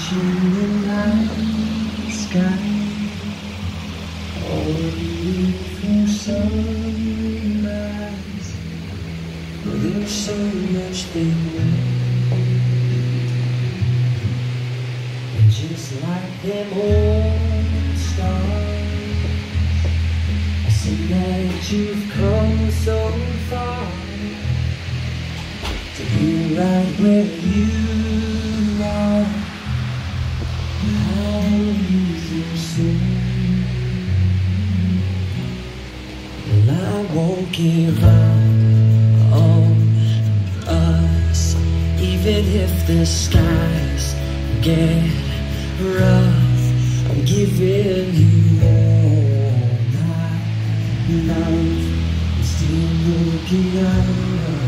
in the night sky, only for sunrise. There's so much they know, and just like them old stars, I see that you've come so far to be right where you are. How easy soon. Well, I won't give up on us, even if the skies get rough. I'm giving you all my love. I'm still looking up.